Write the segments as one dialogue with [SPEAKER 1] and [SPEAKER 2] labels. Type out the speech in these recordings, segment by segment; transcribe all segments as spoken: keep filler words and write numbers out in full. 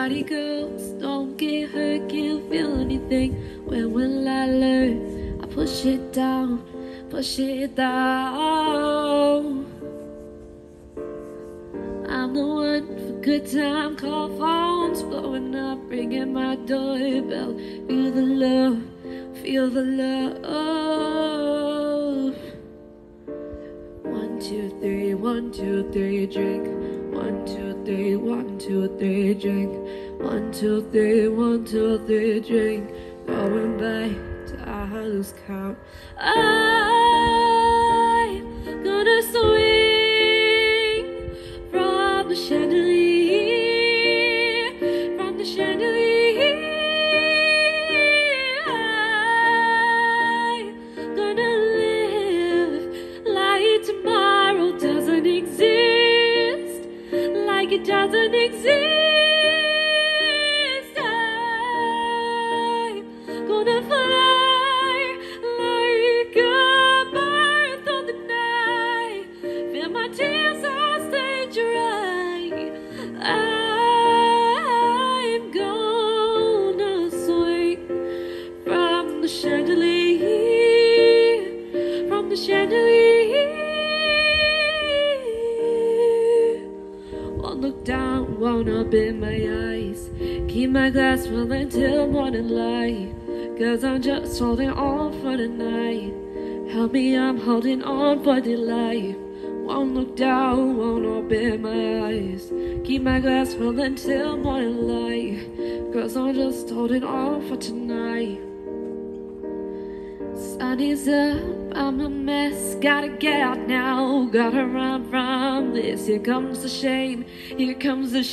[SPEAKER 1] body goes, don't get hurt, can't feel anything. When will I learn? I push it down, push it down. I'm the one for good time, call phones blowing up, ringing my doorbell. Feel the love, feel the love. One, two, three, one, two, three, drink. One, two, three, one, two, three, drink. One, two, three, one, two, three, drink. Going back to I lose count. I'm gonna swing from the chandelier, from the chandelier. I'm gonna live like tomorrow doesn't exist, like it doesn't exist. I'm gonna fly like a bird through the night. Feel my tears all stay dry. I'm gonna swing from the chandelier, from the chandelier. Won't look down, won't open my eyes. Keep my glass full until morning light. Cause I'm just holding on for the night. Help me, I'm holding on for the life. Won't look down, won't open my eyes. Keep my glass full until morning light. Cause I'm just holding on for tonight. Sun is up, I'm a mess. Gotta get out now, gotta run from this. Here comes the shame, here comes the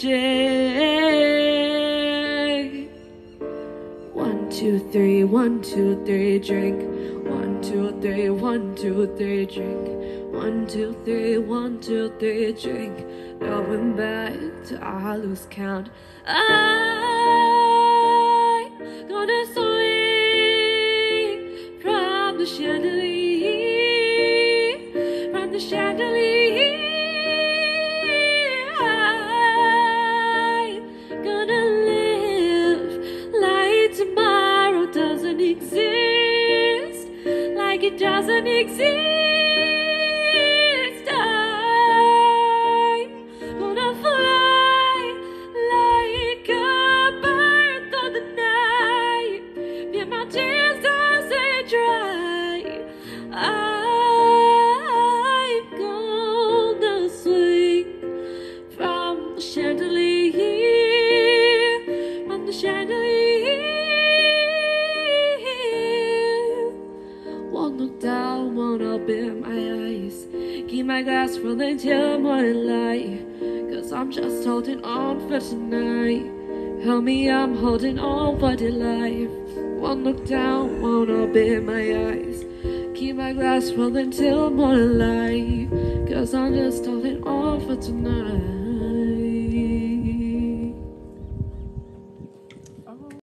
[SPEAKER 1] shame. One, two, three, one, two, three, drink. One, two, three, one, two, three, drink. One, two, three, one, two, three, drink. Going back to I lose count. I'm gonna swing from the chandelier, from the chandelier. I'm gonna live like tomorrow doesn't exist, like it doesn't exist. I'm gonna fly like a bird through the night. Feel my tears as they dry. I'm gonna swing from the chandelier, from the chandelier. Won't look down, won't open my eyes. Keep my glass full until morning light. Cause I'm just holding on for tonight. Help me, I'm holding on for the life. Won't look down, won't open my eyes. Keep my glass full until morning light. Cause I'm just holding on for tonight.